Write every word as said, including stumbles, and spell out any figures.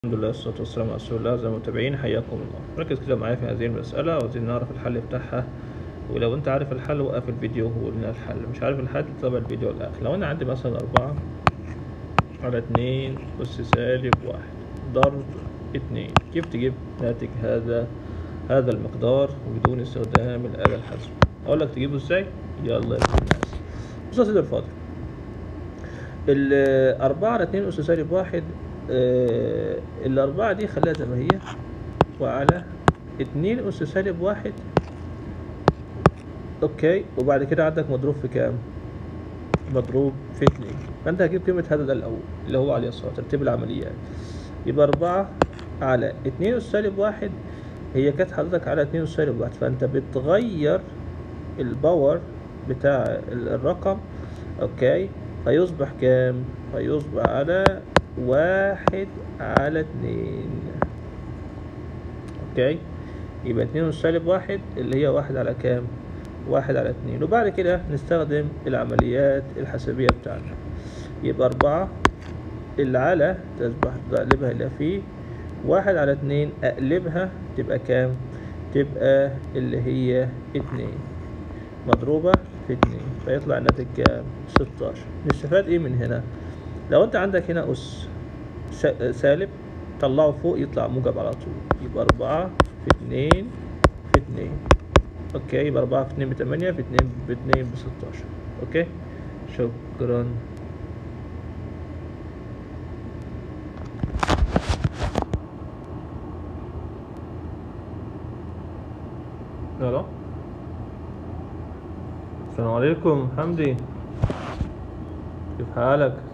الحمد لله والصلاة والسلام على رسول الله. أعزائي المتابعين حياكم الله. ركز كده معايا في هذه المسألة وعايزين نعرف الحل بتاعها، ولو أنت عارف الحل وقف الفيديو وقول لنا الحل، مش عارف الحل تابع الفيديو للآخر. لو أنا عندي مثلا أربعة على اتنين أس سالب واحد ضرب اتنين، كيف تجيب ناتج هذا هذا المقدار بدون استخدام الآلة الحاسبة؟ أقول لك تجيبه إزاي؟ يلا يا الناس. بص يا سيدي الفاضل، الأربعة على اتنين أس سالب واحد، آه الأربعة دي خليها زي ما هي، وعلى اتنين أس سالب واحد. أوكي، وبعد كده عندك مضروب في كام؟ مضروب في اتنين. فأنت هتجيب قيمة هذا ده الأول اللي هو على اليسار، ترتيب العمليات. يبقى أربعة على اتنين أس سالب واحد هي كانت حضرتك على اتنين أس سالب واحد، فأنت بتغير الباور بتاع الرقم. أوكي، فيصبح كام؟ فيصبح على واحد على اتنين. اوكي، يبقى اتنين أس سالب واحد اللي هي واحد على كام؟ واحد على اتنين. وبعد كده نستخدم العمليات الحسابية بتاعنا. يبقى أربعة اللي على تصبح تقلبها اللي فيه واحد على اتنين، أقلبها تبقى كام؟ تبقى اللي هي اتنين مضروبة في اتنين، فيطلع الناتج كام؟ ستاشر. نستفاد ايه من هنا؟ لو انت عندك هنا أس سالب طلعه فوق يطلع موجب على طول، يبقى أربعة في اتنين في اتنين. اوكي، يبقى أربعة في اتنين بتمانية، في اتنين باتنين بستاشر. اوكي، شكرا. الو، السلام عليكم حمدي، كيف حالك؟